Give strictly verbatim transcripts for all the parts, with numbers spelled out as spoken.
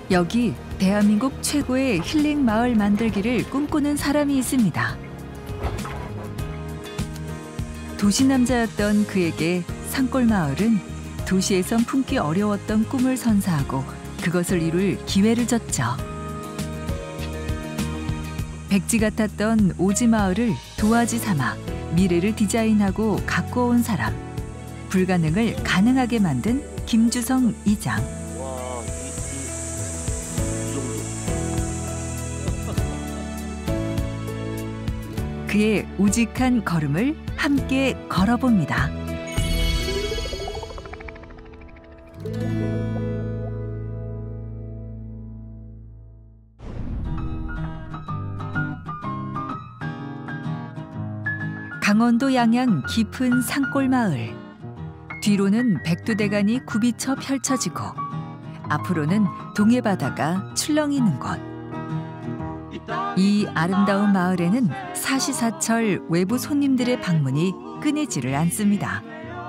여기 대한민국 최고의 힐링 마을 만들기를 꿈꾸는 사람이 있습니다. 도시 남자였던 그에게 산골 마을은 도시에선 품기 어려웠던 꿈을 선사하고 그것을 이룰 기회를 줬죠. 백지 같았던 오지 마을을 도화지 삼아 미래를 디자인하고 갖고 온 사람. 불가능을 가능하게 만든 김주성 이장. 와, 이, 이, 이 정도. 그의 우직한 걸음을 함께 걸어봅니다. 강원도 양양 깊은 산골 마을. 뒤로는 백두대간이 굽이쳐 펼쳐지고 앞으로는 동해바다가 출렁이는 곳. 이 아름다운 마을에는 사시사철 외부 손님들의 방문이 끊이지를 않습니다.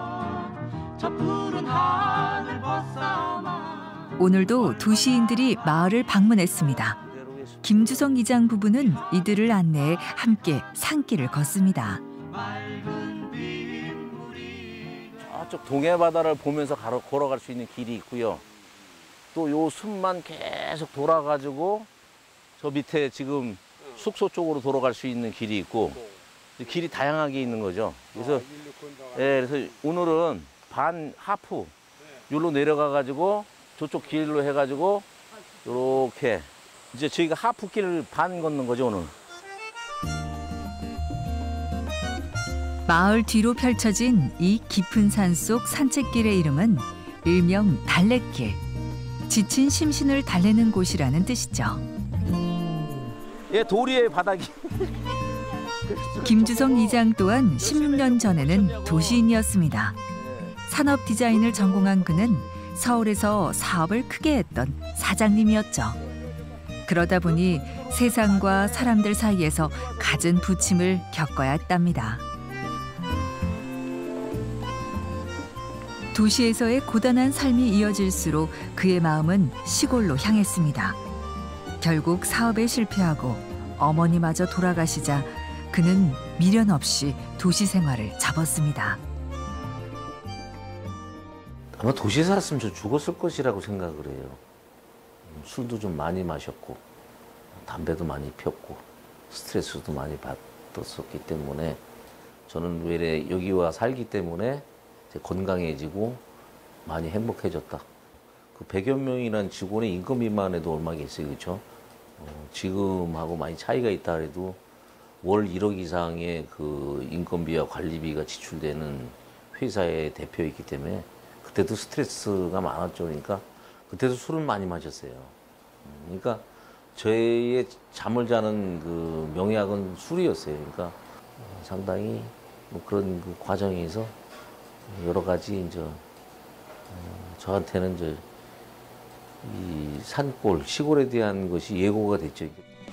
오늘도 도시인들이 마을을 방문했습니다. 김주성 이장 부부는 이들을 안내해 함께 산길을 걷습니다. 저쪽 동해바다를 보면서 걸어갈 수 있는 길이 있고요. 또 요 숲만 계속 돌아가지고 저 밑에 지금 숙소 쪽으로 돌아갈 수 있는 길이 있고 길이 다양하게 있는 거죠. 그래서 예, 그래서 오늘은 반 하프 여기로 내려가가지고 저쪽 길로 해가지고 이렇게 이제 저희가 하프 길을 반 걷는 거죠 오늘. 마을 뒤로 펼쳐진 이 깊은 산속 산책길의 이름은 일명 달래길. 지친 심신을 달래는 곳이라는 뜻이죠. 예, 도리의 바닥이. 김주성 이장 또한 십육 년 전에는 도시인이었습니다. 산업 디자인을 전공한 그는 서울에서 사업을 크게 했던 사장님이었죠. 그러다 보니 세상과 사람들 사이에서 갖은 부침을 겪어야 했답니다. 도시에서의 고단한 삶이 이어질수록 그의 마음은 시골로 향했습니다. 결국 사업에 실패하고 어머니마저 돌아가시자 그는 미련 없이 도시 생활을 접었습니다. 아마 도시에 살았으면 저 죽었을 것이라고 생각을 해요. 술도 좀 많이 마셨고 담배도 많이 피웠고 스트레스도 많이 받았었기 때문에 저는 외래 여기 와 살기 때문에 건강해지고 많이 행복해졌다. 그 백여 명이라는 직원의 인건비만 해도 얼마가 있어요, 그렇죠? 어, 지금하고 많이 차이가 있다 해도 월 일억 이상의 그 인건비와 관리비가 지출되는 회사의 대표이기 때문에 그때도 스트레스가 많았죠. 그러니까 그때도 술을 많이 마셨어요. 그러니까 저의 잠을 자는 그 명약은 술이었어요. 그러니까 상당히 뭐 그런 그 과정에서 여러 가지 이제 어, 저한테는 이제 이 산골 시골에 대한 것이 예고가 됐죠.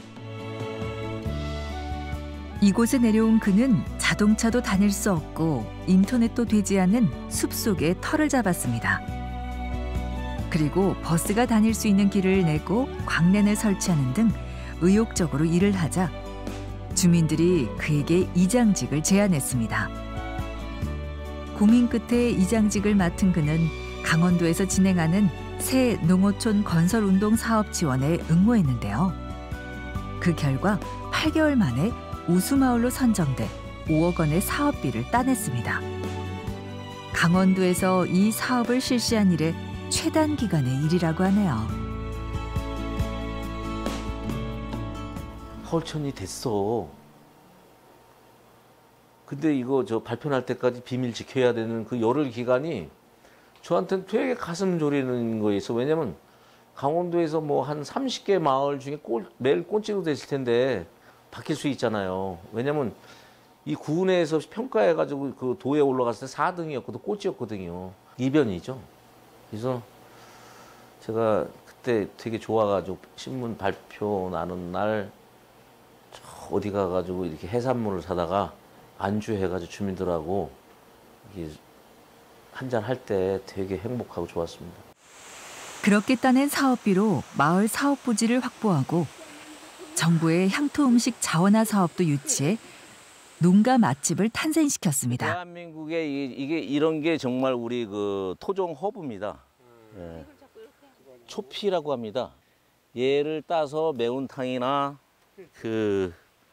이곳에 내려온 그는 자동차도 다닐 수 없고 인터넷도 되지 않은 숲속에 터를 잡았습니다. 그리고 버스가 다닐 수 있는 길을 내고 광랜을 설치하는 등 의욕적으로 일을 하자 주민들이 그에게 이장직을 제안했습니다. 고민 끝에 이장직을 맡은 그는 강원도에서 진행하는 새 농어촌 건설운동 사업 지원에 응모했는데요. 그 결과 팔 개월 만에 우수마을로 선정돼 오억 원의 사업비를 따냈습니다. 강원도에서 이 사업을 실시한 이래 최단 기간의 일이라고 하네요. 하울천이 됐어. 근데 이거 저 발표할 때까지 비밀 지켜야 되는 그 열흘 기간이 저한테는 되게 가슴 졸이는 거였어. 왜냐면 강원도에서 뭐 한 삼십 개 마을 중에 꼴, 매일 꼴찌로 됐을 텐데 바뀔 수 있잖아요. 왜냐면 이 구은회에서 평가해가지고 그 도에 올라갔을 때 사 등이었거든, 꼴찌였거든요. 이변이죠. 그래서 제가 그때 되게 좋아가지고 신문 발표 나는 날 어디 가가지고 이렇게 해산물을 사다가 안주해가지고 주민들하고 한잔 할 때 되게 행복하고 좋았습니다. 그렇게 따낸 사업비로 마을 사업 부지를 확보하고 정부의 향토 음식 자원화 사업도 유치해 농가 맛집을 탄생시켰습니다. 대한민국에 이게, 이게 이런 게 정말 우리 그 토종 허브입니다. 예. 초피라고 합니다. 얘를 따서 매운탕이나 그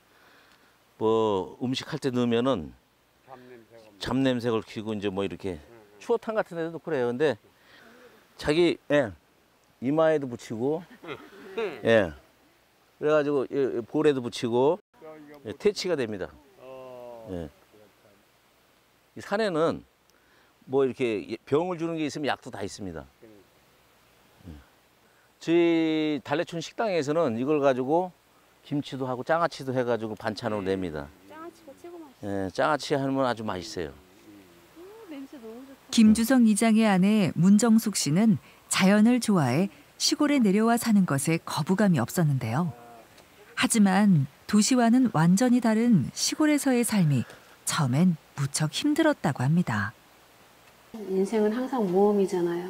뭐 음식 할 때 넣으면은 잡냄새를 키고 이제 뭐 이렇게 추어탕 같은 데도 그래요. 근데 자기 예, 이마에도 붙이고 예. 그래가지고 예, 볼에도 붙이고 예, 퇴치가 됩니다. 예. 이 산에는 뭐 이렇게 병을 주는 게 있으면 약도 다 있습니다. 예. 저희 달래촌 식당에서는 이걸 가지고 김치도 하고 장아찌도 해가지고 반찬으로 냅니다. 장아찌가 최고 맛있어요. 예, 장아찌 하면 아주 맛있어요. 오, 냄새 너무 좋다. 김주성 이장의 아내 문정숙 씨는 자연을 좋아해 시골에 내려와 사는 것에 거부감이 없었는데요. 하지만 도시와는 완전히 다른 시골에서의 삶이 처음엔 무척 힘들었다고 합니다. 인생은 항상 모험이잖아요.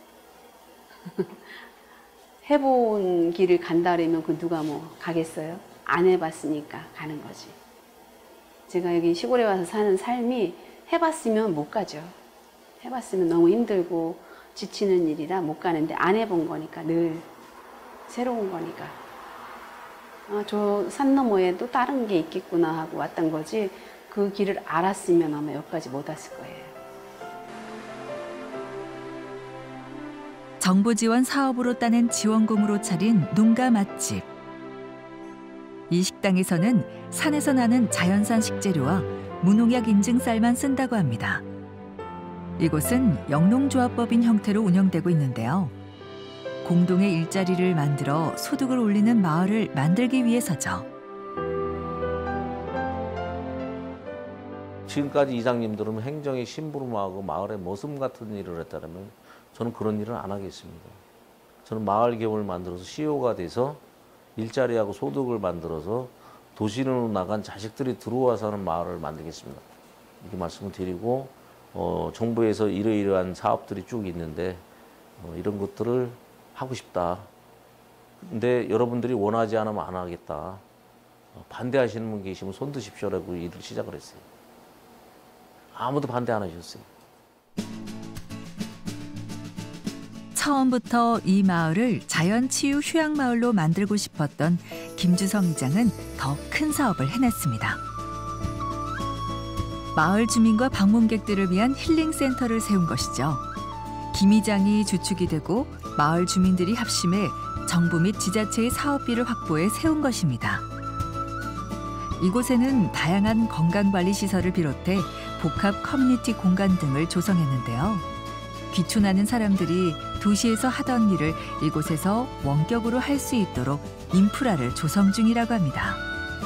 해본 길을 간다 그러면 그 누가 뭐 가겠어요? 안 해봤으니까 가는 거지. 제가 여기 시골에 와서 사는 삶이 해봤으면 못 가죠. 해봤으면 너무 힘들고 지치는 일이라 못 가는데 안 해본 거니까 늘 새로운 거니까. 아, 저 산 너머에 또 다른 게 있겠구나 하고 왔던 거지 그 길을 알았으면 아마 여기까지 못 왔을 거예요. 정부 지원 사업으로 따낸 지원금으로 차린 농가 맛집. 이 식당에서는 산에서 나는 자연산 식재료와 무농약 인증 쌀만 쓴다고 합니다. 이곳은 영농조합법인 형태로 운영되고 있는데요. 공동의 일자리를 만들어 소득을 올리는 마을을 만들기 위해서죠. 지금까지 이장님들은 행정의 심부름하고 마을의 모습 같은 일을 했다면 저는 그런 일은 안 하겠습니다. 저는 마을 계획을 만들어서 씨이오가 돼서 일자리하고 소득을 만들어서 도시로 나간 자식들이 들어와 사는 마을을 만들겠습니다. 이렇게 말씀을 드리고 어, 정부에서 이러이러한 사업들이 쭉 있는데 어, 이런 것들을 하고 싶다. 근데 여러분들이 원하지 않으면 안 하겠다. 어, 반대하시는 분 계시면 손 드십시오라고 일을 시작을 했어요. 아무도 반대 안 하셨어요. 처음부터 이 마을을 자연치유 휴양마을로 만들고 싶었던 김주성 이장은 더 큰 사업을 해냈습니다. 마을 주민과 방문객들을 위한 힐링센터를 세운 것이죠. 김 이장이 주축이 되고 마을 주민들이 합심해 정부 및 지자체의 사업비를 확보해 세운 것입니다. 이곳에는 다양한 건강관리시설을 비롯해 복합 커뮤니티 공간 등을 조성했는데요. 귀촌하는 사람들이 도시에서 하던 일을 이곳에서 원격으로 할 수 있도록 인프라를 조성 중이라고 합니다.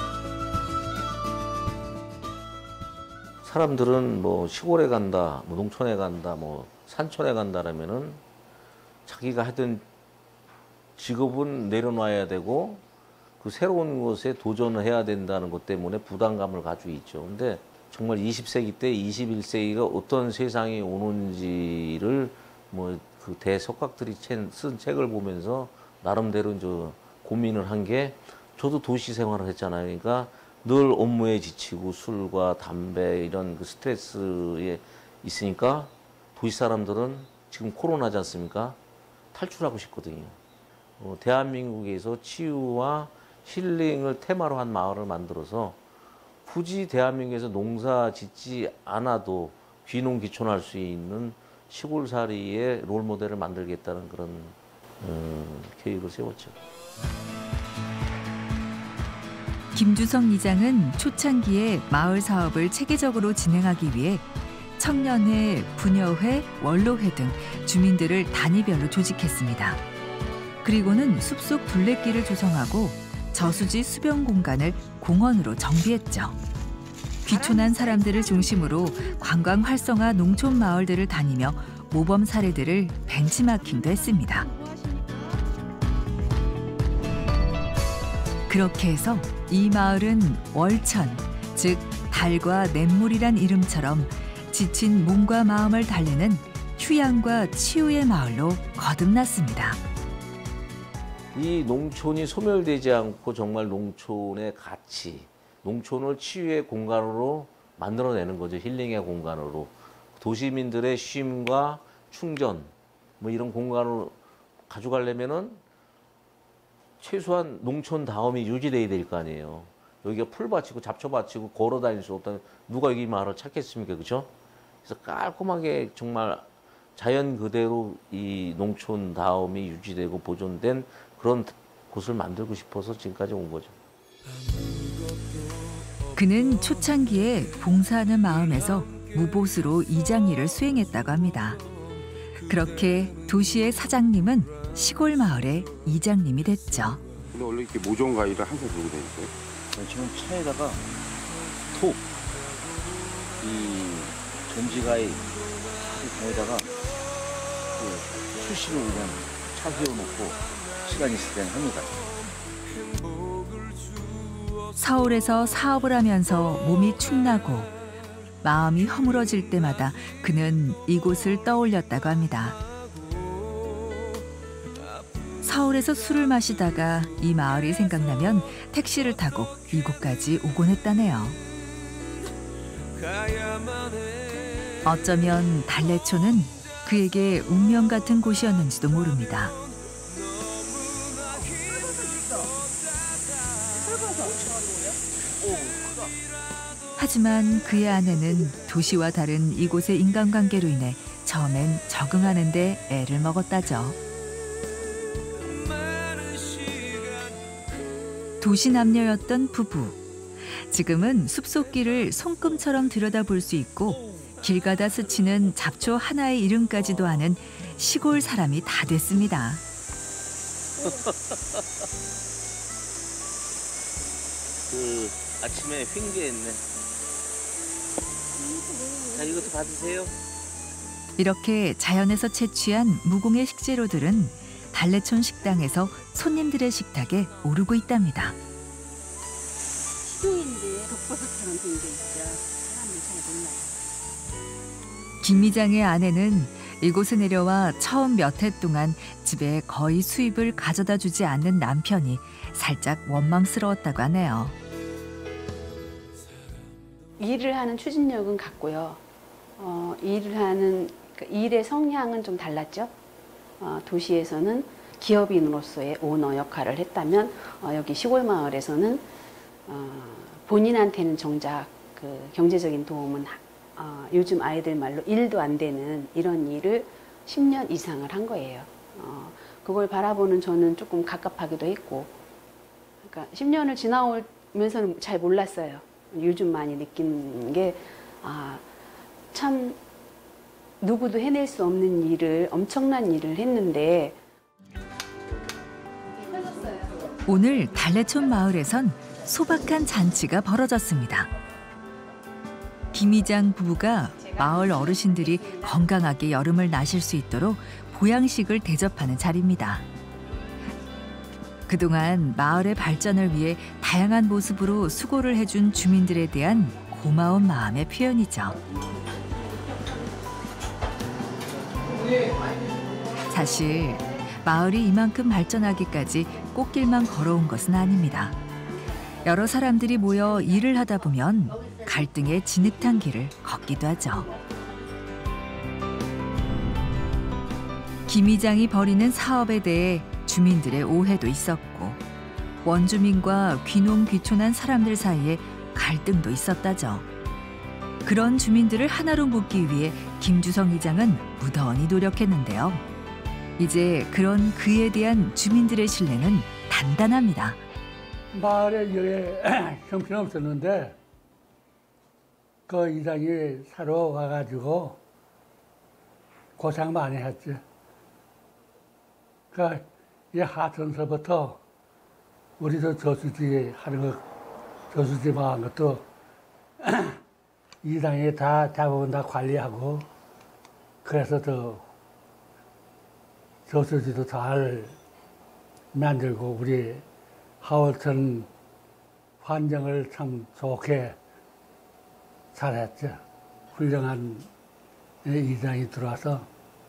사람들은 뭐 시골에 간다, 뭐 농촌에 간다, 뭐 산촌에 간다라면은 자기가 하던 직업은 내려놔야 되고 그 새로운 것에 도전을 해야 된다는 것 때문에 부담감을 가지고 있죠. 근데 정말 이십 세기 때 이십일 세기가 어떤 세상이 오는지를 뭐 그 대석학들이 쓴 책을 보면서 나름대로 이제 고민을 한 게 저도 도시 생활을 했잖아요. 그러니까 늘 업무에 지치고 술과 담배 이런 그 스트레스에 있으니까 도시 사람들은 지금 코로나지 않습니까? 탈출하고 싶거든요. 어, 대한민국에서 치유와 힐링을 테마로 한 마을을 만들어서 굳이 대한민국에서 농사 짓지 않아도 귀농귀촌할 수 있는 시골살이의 롤모델을 만들겠다는 그런 음, 계획을 세웠죠. 김주성 이장은 초창기에 마을 사업을 체계적으로 진행하기 위해 청년회, 부녀회, 원로회 등 주민들을 단위별로 조직했습니다. 그리고는 숲속 둘레길을 조성하고 저수지 수변 공간을 공원으로 정비했죠. 귀촌한 사람들을 중심으로 관광 활성화 농촌 마을들을 다니며 모범 사례들을 벤치마킹도 했습니다. 그렇게 해서 이 마을은 월천, 즉 달과 냇물이란 이름처럼 지친 몸과 마음을 달래는 휴양과 치유의 마을로 거듭났습니다. 이 농촌이 소멸되지 않고 정말 농촌의 가치, 농촌을 치유의 공간으로 만들어내는 거죠. 힐링의 공간으로. 도시민들의 쉼과 충전, 뭐 이런 공간을 가져가려면은 최소한 농촌다움이 유지돼야 될 거 아니에요. 여기가 풀밭이고 잡초밭이고 걸어 다닐 수 없다면 누가 여기 마을을 찾겠습니까? 그죠? 그래서 깔끔하게 정말 자연 그대로 이 농촌다움이 유지되고 보존된 그런 곳을 만들고 싶어서 지금까지 온 거죠. 그는 초창기에 봉사하는 마음에서 무보수로 이장 일을 수행했다고 합니다. 그렇게 도시의 사장님은 시골 마을의 이장님이 됐죠. 근데 원래 이렇게 모종 가위를 항상 들고 다니세요? 지금 차에다가 톡, 이 전지가위 다에다가 그 수시로 그냥 차 세워놓고 시간 있을 때는 합니다. 서울에서 사업을 하면서 몸이 축나고 마음이 허물어질 때마다 그는 이곳을 떠올렸다고 합니다. 서울에서 술을 마시다가 이 마을이 생각나면 택시를 타고 이곳까지 오곤 했다네요. 어쩌면 달래촌은 그에게 운명 같은 곳이었는지도 모릅니다. 하지만 그의 아내는 도시와 다른 이곳의 인간관계로 인해 처음엔 적응하는 데 애를 먹었다죠. 도시 남녀였던 부부. 지금은 숲속길을 손금처럼 들여다볼 수 있고 길 가다 스치는 잡초 하나의 이름까지도 아는 시골 사람이 다 됐습니다. 그 아침에 횡계했네. 자, 이것도 받으세요. 이렇게 자연에서 채취한 무공의 식재료들은 달래촌 식당에서 손님들의 식탁에 오르고 있답니다. 식용인데 독버섯처럼 된 게 있죠. 사람들 잘 몰라요. 김미장의 아내는 이곳에 내려와 처음 몇 해 동안 집에 거의 수입을 가져다 주지 않는 남편이 살짝 원망스러웠다고 하네요. 일을 하는 추진력은 같고요. 어, 일을 하는 그 일의 성향은 좀 달랐죠. 어, 도시에서는 기업인으로서의 오너 역할을 했다면 어, 여기 시골 마을에서는 어, 본인한테는 정작 그 경제적인 도움은 어, 요즘 아이들 말로 일도 안 되는 이런 일을 십 년 이상을 한 거예요. 어, 그걸 바라보는 저는 조금 갑갑하기도 했고, 그러니까 십 년을 지나오면서는 잘 몰랐어요. 요즘 많이 느낀 게, 아, 참 누구도 해낼 수 없는 일을, 엄청난 일을 했는데. 오늘 달래촌 마을에선 소박한 잔치가 벌어졌습니다. 김이장 부부가 마을 어르신들이 건강하게 여름을 나실 수 있도록 보양식을 대접하는 자리입니다. 그동안 마을의 발전을 위해 다양한 모습으로 수고를 해준 주민들에 대한 고마운 마음의 표현이죠. 사실 마을이 이만큼 발전하기까지 꽃길만 걸어온 것은 아닙니다. 여러 사람들이 모여 일을 하다 보면 갈등의 진흙탕 길을 걷기도 하죠. 김 이장이 벌이는 사업에 대해 주민들의 오해도 있었고 원주민과 귀농 귀촌한 사람들 사이에 갈등도 있었다죠. 그런 주민들을 하나로 묶기 위해 김주성 이장은 무던히 노력했는데요. 이제 그런 그에 대한 주민들의 신뢰는 단단합니다. 마을에 여기 형편없었는데 그 이장이 사러 와가지고 고생 많이 했지. 그러니까 이 하천서부터 우리도 저수지 하는 거, 저수지 망한 것도 이장이 다 대부분 다 관리하고 그래서 더 저수지도 잘 만들고 우리 하월천 환경을 참 좋게 잘했죠. 훌륭한 이장이 들어와서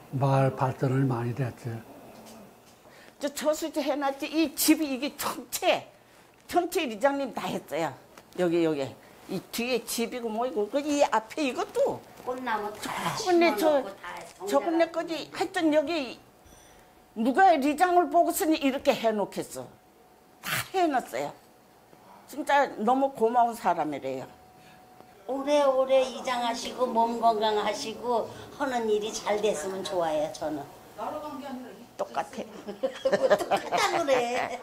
마을 발전을 많이 됐죠. 저 저수지 해놨지. 이 집이 이게 전체 전체 이장님 다 했어요. 여기 여기 이 뒤에 집이고 뭐이고 그 이 앞에 이것도 꽃나무 저번에 저 저번에 거지 하여튼 여기 누가 리장을 보고서는 이렇게 해놓겠어. 다 해놨어요. 진짜 너무 고마운 사람이래요. 오래오래 이장하시고 몸 건강하시고 하는 일이 잘 됐으면 좋아요. 저는 똑같아. 똑같다 그래.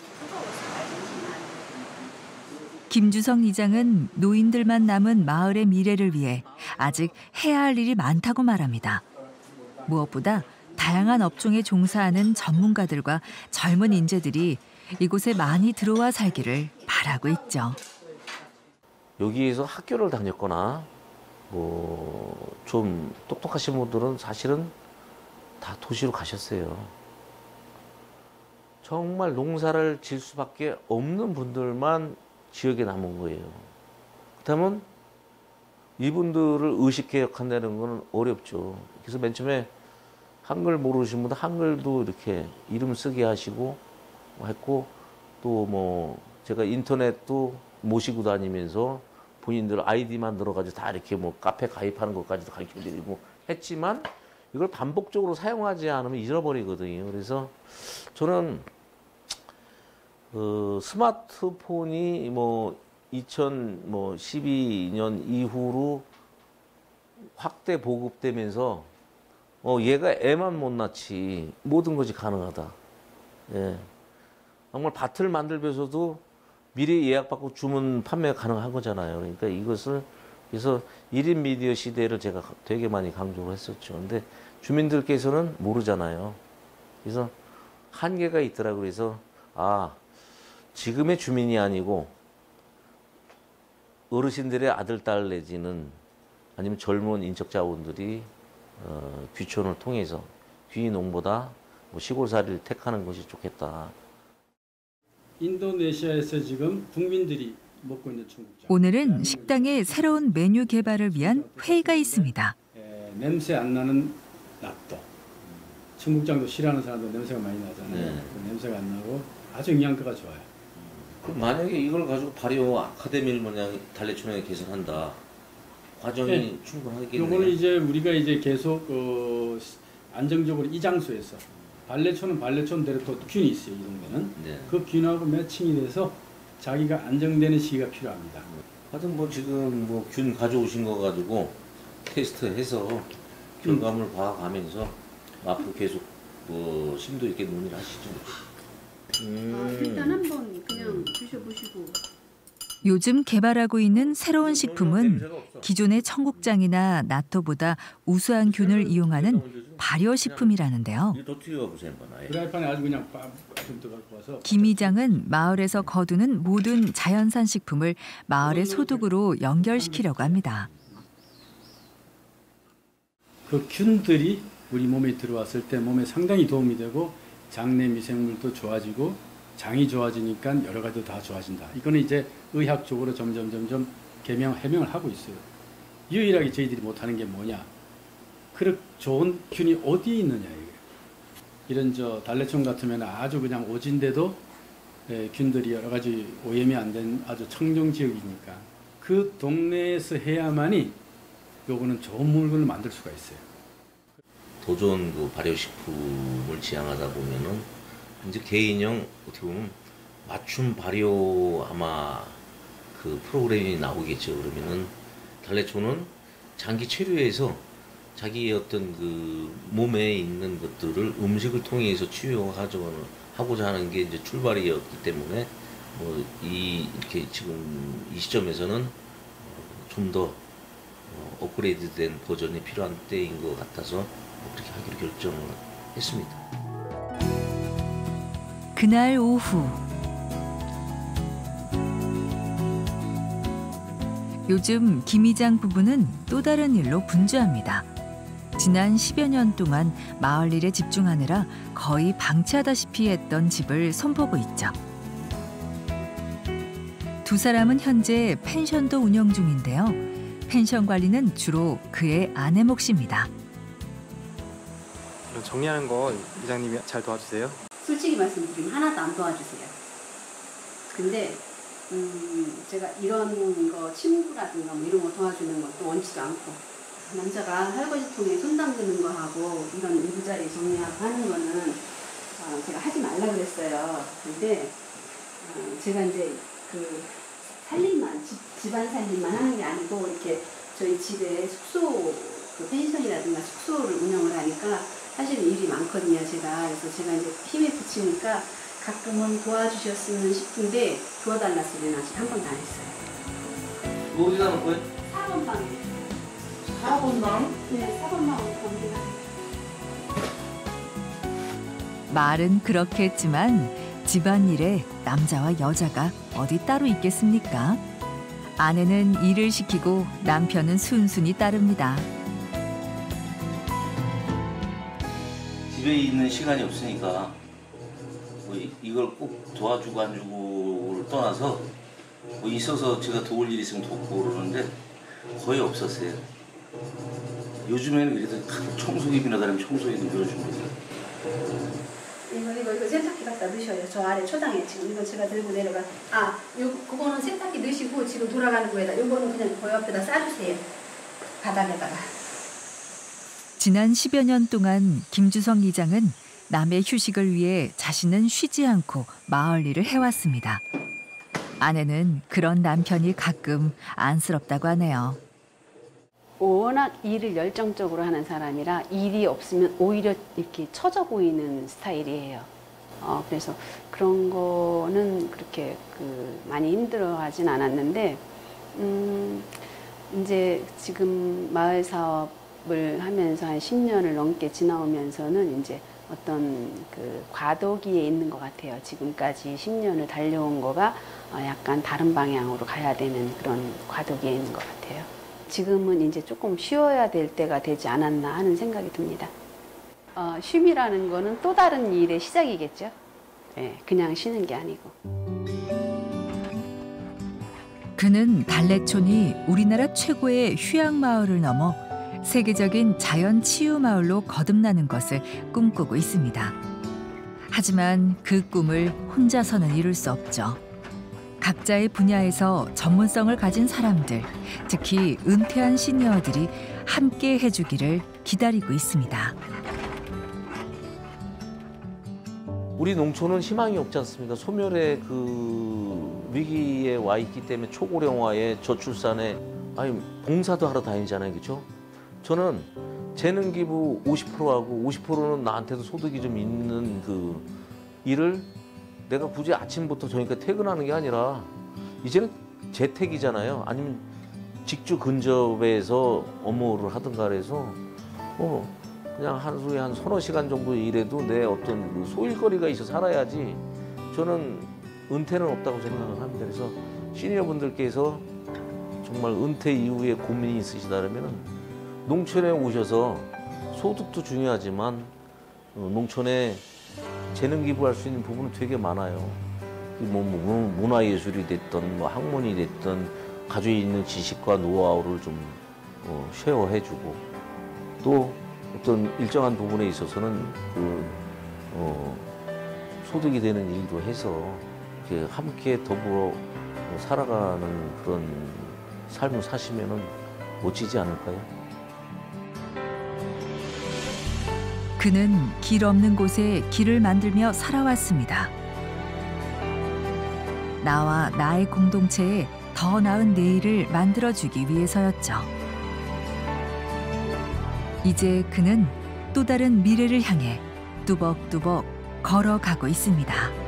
김주성 이장은 노인들만 남은 마을의 미래를 위해 아직 해야 할 일이 많다고 말합니다. 무엇보다 다양한 업종에 종사하는 전문가들과 젊은 인재들이 이곳에 많이 들어와 살기를 바라고 있죠. 여기에서 학교를 다녔거나 뭐 좀 똑똑하신 분들은 사실은 다 도시로 가셨어요. 정말 농사를 질 수밖에 없는 분들만 지역에 남은 거예요. 그렇다면 이분들을 의식개혁한다는 건 어렵죠. 그래서 맨 처음에 한글 모르시는 분들 한글도 이렇게 이름 쓰게 하시고 했고, 또 뭐 제가 인터넷도 모시고 다니면서 본인들 아이디 만들어가지고 다 이렇게 뭐 카페 가입하는 것까지도 가르쳐드리고 했지만 이걸 반복적으로 사용하지 않으면 잊어버리거든요. 그래서 저는 어, 스마트폰이 뭐 이천십이 년 이후로 확대 보급되면서 어, 얘가 애만 못 낳지 모든 것이 가능하다. 예. 정말 밭을 만들면서도 미리 예약받고 주문 판매가 가능한 거잖아요. 그러니까 이것을 그래서 일 인 미디어 시대를 제가 되게 많이 강조를 했었죠. 근데 주민들께서는 모르잖아요. 그래서 한계가 있더라고요. 그래서 아, 지금의 주민이 아니고 어르신들의 아들, 딸 내지는 아니면 젊은 인적 자원들이 어, 귀촌을 통해서 귀농보다 뭐 시골살이를 택하는 것이 좋겠다. 인도네시아에서 지금 국민들이 먹고 있는 중국장. 오늘은 식당의 새로운 메뉴 개발을 위한 회의가 있습니다. 에, 냄새 안 나는 낫또. 중국장도 싫어하는 사람도 냄새가 많이 나잖아요. 네. 그 냄새가 안 나고 아주 영양가가 좋아요. 그럼 만약에 이걸 가지고 발효 아카데미를 뭐냐 달래촌에 개설한다. 과정이 네. 충분하겠네요. 요거는 이제 우리가 이제 계속 어, 안정적으로 이 장소에서 발레촌은 발레촌대로 또 균이 있어요. 이 동네는. 네. 그 균하고 매칭이 돼서 자기가 안정되는 시기가 필요합니다. 하여튼 뭐 지금 뭐 균 가져오신 거 가지고 테스트해서 결과물 봐가면서 앞으로 계속 뭐 심도 있게 논의를 하시죠. 음. 아, 일단 한번 그냥 드셔보시고. 요즘 개발하고 있는 새로운 식품은 기존의 청국장이나 나토보다 우수한 균을 이용하는 발효식품이라는데요. 더 튀겨보세요, 한번. 프라이팬에 아주 그냥 좀 더 갖고 와서. 김 이장은 마을에서 거두는 모든 자연산 식품을 마을의 소득으로 연결시키려고 합니다. 그 균들이 우리 몸에 들어왔을 때 몸에 상당히 도움이 되고 장내 미생물도 좋아지고 장이 좋아지니까 여러 가지도 다 좋아진다. 이거는 이제 의학적으로 점점 점점 개명 해명을 하고 있어요. 유일하게 저희들이 못하는 게 뭐냐? 그렇게 좋은 균이 어디에 있느냐 이거예요. 이런 저 달래촌 같으면 아주 그냥 오진데도 예, 균들이 여러 가지 오염이 안 된 아주 청정 지역이니까 그 동네에서 해야만이 요거는 좋은 물건을 만들 수가 있어요. 도전 그 발효식품을 지향하다 보면은 이제 개인형 어떻게 보면 맞춤 발효 아마 그 프로그램이 나오겠죠. 그러면은 달래촌은 장기 체류해서 자기의 어떤 그 몸에 있는 것들을 음식을 통해서 치유하고자 하는 게 이제 출발이었기 때문에 뭐 이 이렇게 지금 이 시점에서는 좀 더 업그레이드된 버전이 필요한 때인 것 같아서 그렇게 하기로 결정을 했습니다. 그날 오후 요즘 김 이장 부부는 또 다른 일로 분주합니다. 지난 십여 년 동안 마을 일에 집중하느라 거의 방치하다시피 했던 집을 손보고 있죠. 두 사람은 현재 펜션도 운영 중인데요. 펜션 관리는 주로 그의 아내 몫입니다. 이런 정리하는 거 이장님이 잘 도와주세요? 솔직히 말씀드리면 하나도 안 도와주세요. 근데 음, 제가 이런 거 침구라든가 뭐 이런 거 도와주는 것도 원치도 않고, 남자가 설거지통에 손 담그는 거 하고 이런 이부자리 정리하고 하는 거는 어, 제가 하지 말라 그랬어요. 근데 어, 제가 이제 그 살림만, 집, 집안 살림만 하는 게 아니고 이렇게 저희 집에 숙소, 그 펜션이라든가 숙소를 운영을 하니까 사실 일이 많거든요, 제가. 그래서 제가 이제 힘에 부치니까 가끔은 도와주셨으면 싶은데 도와달라 소리는 아직 한 번도 안 했어요. 어디다 놓을 거예요? 사 번 방에. 사 번 방? 네, 사 번 방으로 갑니다. 말은 그렇게 했지만 집안일에 남자와 여자가 어디 따로 있겠습니까? 아내는 일을 시키고 남편은 순순히 따릅니다. 집에 있는 시간이 없으니까 뭐 이걸 꼭 도와주고 안 주고를 떠나서 뭐 있어서 제가 도울 일 있으면 돕고 그러는데 거의 없었어요. 요즘에는 그래도 청소기 비나다니면 청소기도 밀어준 거죠. 이거 이거 이거 세탁기 갖다 넣으셔요. 저 아래 초당에 지금 이거 제가 들고 내려가. 아, 요 그거는 세탁기 넣으시고 지금 돌아가는 거에다 요거는 그냥 그 옆에다 싸주세요. 바닥에다가. 지난 십여 년 동안 김주성 이장은 남의 휴식을 위해 자신은 쉬지 않고 마을 일을 해왔습니다. 아내는 그런 남편이 가끔 안쓰럽다고 하네요. 워낙 일을 열정적으로 하는 사람이라 일이 없으면 오히려 이렇게 처져 보이는 스타일이에요. 어, 그래서 그런 거는 그렇게 그 많이 힘들어하진 않았는데, 음, 이제 지금 마을 사업을 하면서 한 십 년을 넘게 지나오면서는 이제 어떤 그 과도기에 있는 것 같아요. 지금까지 십 년을 달려온 거가 약간 다른 방향으로 가야 되는 그런 과도기에 있는 것 같아요. 지금은 이제 조금 쉬어야 될 때가 되지 않았나 하는 생각이 듭니다. 어, 쉼이라는 거는 또 다른 일의 시작이겠죠. 네, 그냥 쉬는 게 아니고. 그는 달래촌이 우리나라 최고의 휴양마을을 넘어 세계적인 자연치유마을로 거듭나는 것을 꿈꾸고 있습니다. 하지만 그 꿈을 혼자서는 이룰 수 없죠. 각자의 분야에서 전문성을 가진 사람들, 특히 은퇴한 시니어들이 함께 해주기를 기다리고 있습니다. 우리 농촌은 희망이 없지 않습니까? 소멸의 그 위기에 와 있기 때문에 초고령화에 저출산에 아니 봉사도 하러 다니잖아요, 그렇죠? 저는 재능 기부 오십 퍼센트 하고 오십 퍼센트는 나한테도 소득이 좀 있는 그 일을 내가 굳이 아침부터 저녁까지 퇴근하는 게 아니라 이제는 재택이잖아요. 아니면 직주 근접에서 업무를 하든가 해서 어 그냥 하루에 한 서너 시간 정도 일해도 내 어떤 그 소일거리가 있어 살아야지. 저는 은퇴는 없다고 생각을 합니다. 그래서 시니어분들께서 정말 은퇴 이후에 고민이 있으시다면은 농촌에 오셔서 소득도 중요하지만 농촌에 재능 기부할 수 있는 부분은 되게 많아요. 뭐, 뭐 문화예술이 됐든 뭐 학문이 됐든 가지고 있는 지식과 노하우를 좀 어, 쉐어해주고 또 어떤 일정한 부분에 있어서는 그 어, 소득이 되는 일도 해서 이렇게 함께 더불어 살아가는 그런 삶을 사시면은 멋지지 않을까요? 그는 길 없는 곳에 길을 만들며 살아왔습니다. 나와 나의 공동체에 더 나은 내일을 만들어주기 위해서였죠. 이제 그는 또 다른 미래를 향해 뚜벅뚜벅 걸어가고 있습니다.